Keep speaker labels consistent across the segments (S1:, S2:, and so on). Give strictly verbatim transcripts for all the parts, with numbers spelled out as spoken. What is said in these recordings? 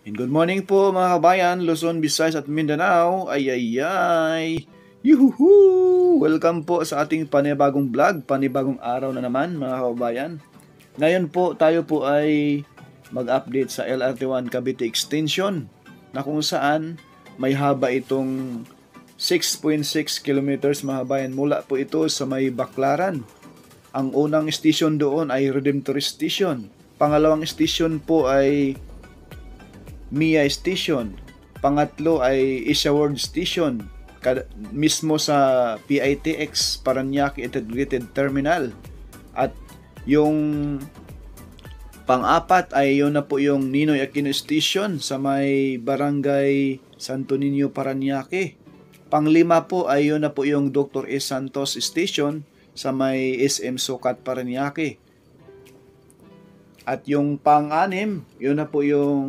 S1: And good morning po mga kabayan, Luzon, Visayas at Mindanao. Ay ay ay. Yuhu! Welcome po sa ating panibagong vlog, panibagong araw na naman mga kabayan. Ngayon po tayo po ay mag-update sa L R T one Cavite Extension na kung saan may haba itong six point six kilometers mga kabayan. Mula po ito sa may Baclaran. Ang unang station doon ay Redemptor Station. Pangalawang station po ay Mia Station. Pangatlo ay Isaward Station, mismo sa P I T X Parañaque Integrated Terminal. At yung pang-apat ay yun na po yung Ninoy Aquino Station sa may Barangay Santo Niño, Parañaque. Panglima po ay yun na po yung Doctor E. Santos Station sa may S M Sucat, Parañaque. At yung pang-anim, yun na po yung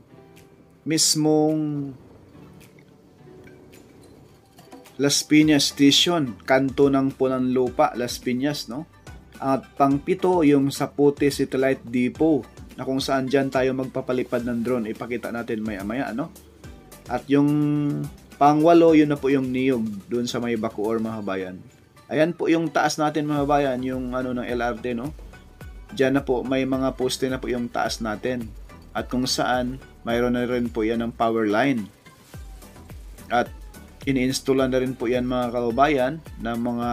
S1: mismong Las Piñas Station, kanto ng Punanlupa, Las Piñas, no? At pang-pito, yung Sapote Satellite Depot, na kung saan dyan tayo magpapalipad ng drone. Ipakita natin maya-maya, no? At yung pang-walo, yun na po yung Niyog, dun sa may Bacoor, mga bayan. Ayan po yung taas natin, mga bayan, yung ano ng L R T, no? Dyan na po, may mga poste na po yung taas natin. At kung saan, mayroon na rin po yan ng power line. At ini-installan na rin po yan mga kababayan ng mga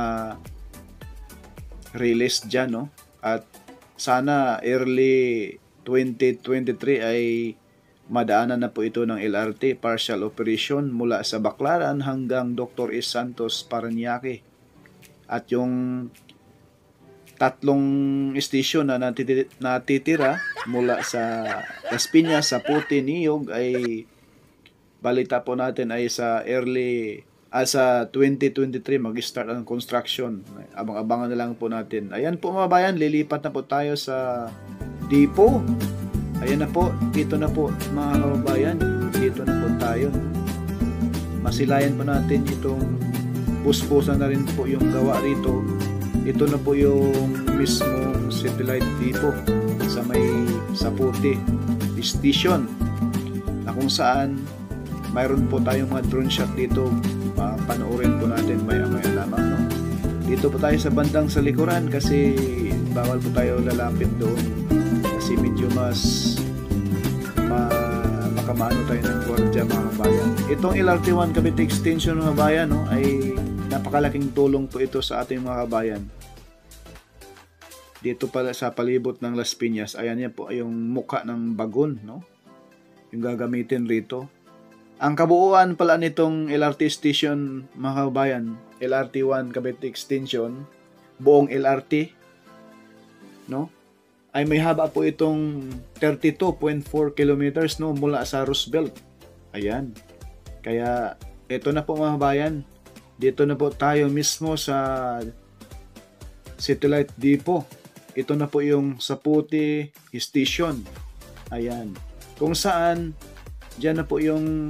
S1: relays dyan, no? At sana early twenty twenty-three ay madaanan na po ito ng L R T partial operation mula sa Baclaran hanggang Doctor E. Santos, Parañaque. At yung tatlong station na natitira mula sa Las Piñas, Sapote, Niyog ay balita po natin ay sa early ah, sa twenty twenty-three mag-start ang construction. Abang-abangan na lang po natin. Ayan po mga bayan, lilipat na po tayo sa depot. Ayan na po, dito na po mga kababayan, dito na po tayo. Masilayan pa natin itong puspusan na rin po yung gawa rito. Ito na po yung mismong satellite depot sa may Sapote Station, na kung saan mayroon po tayong mga drone shot dito. Panoorin po natin maya-maya lamang, no? Dito po tayo sa bandang sa likuran kasi bawal po tayo lalapit doon kasi medyo mas ma, makamano tayo ng gwardiya mga bayan. Itong L R T one Cavite Extension mga bayan, no, ay napakalaking tulong po ito sa ating mga kabayan. Dito pala sa palibot ng Las Piñas, ayan yan po yung mukha ng bagon, no? Yung gagamitin rito. Ang kabuuan pala nitong L R T station, mga kabayan, L R T one Cavite Extension, buong L R T, no? Ay may haba po itong thirty-two point four kilometers, no, mula sa Roosevelt. Ayan. Kaya ito na po mga kabayan. Dito na po tayo mismo sa satellite depot. Ito na po yung Sapote Station. Ayan. Kung saan, dyan na po yung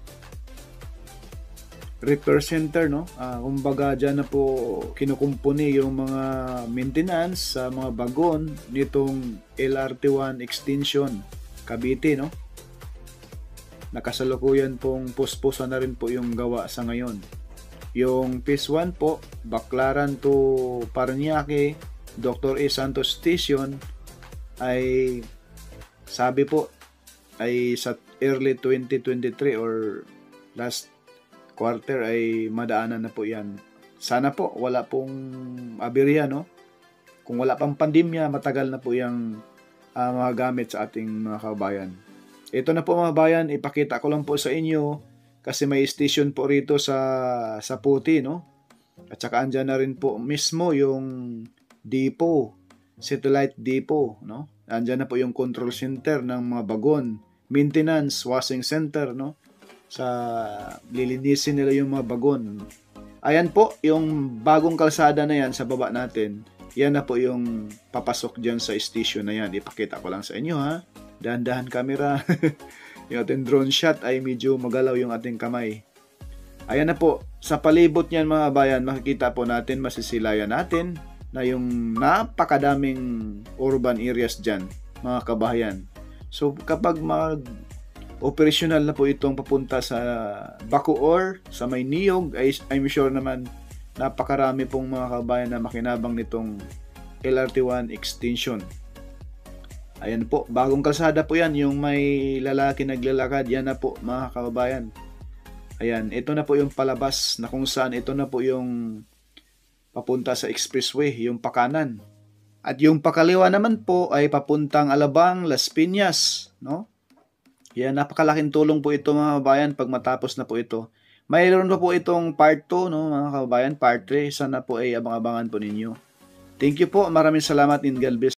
S1: repair center, no? Uh, kumbaga, dyan na po kinukumpuni yung mga maintenance sa mga bagon nitong L R T one Extension Cavite, no? Nakasalukuyan pong puspusan na rin po yung gawa sa ngayon. Yung Phase one po, Baclaran to Parañaque, Doctor E. Santos Station, ay sabi po ay sa early twenty twenty-three or last quarter ay madaanan na po yan. Sana po wala pong aberya, no? Kung wala pang pandemya, matagal na po yung uh, mga gamit sa ating mga kabayan. Ito na po mga bayan, ipakita ko lang po sa inyo kasi may station po rito sa Sapote, no? At saka andyan na rin po mismo yung depot, satellite depot, no? Andyan na po yung control center ng mga bagon, maintenance, washing center, no? Sa lilinisin nila yung mga bagon. Ayan po, yung bagong kalsada na yan sa baba natin, yan na po yung papasok dyan sa station na yan. Ipakita ko lang sa inyo, ha? Dahan-dahan camera. Yung ating drone shot ay medyo magalaw yung ating kamay. Ayan na po, sa palibot niyan mga bayan, makikita po natin, masisilayan natin na yung napakadaming urban areas dyan, mga kabayan. So kapag mag operational na po itong papunta sa Bacoor, sa may Niyog. Ay, I'm sure naman napakarami pong mga kabayan na makinabang nitong L R T one extension. Ayan po, bagong kalsada po yan, yung may lalaki naglalakad, yan na po mga kababayan. Ayan, ito na po yung palabas na kung saan ito na po yung papunta sa expressway, yung pakanan. At yung pakaliwa naman po ay papuntang Alabang, Las Piñas, no? Yan, napakalaking tulong po ito mga kababayan pag matapos na po ito. Mayroon pa po itong part two, no, mga kababayan, part three. Sana po ay abang-abangan po ninyo. Thank you po, maraming salamat in God bless.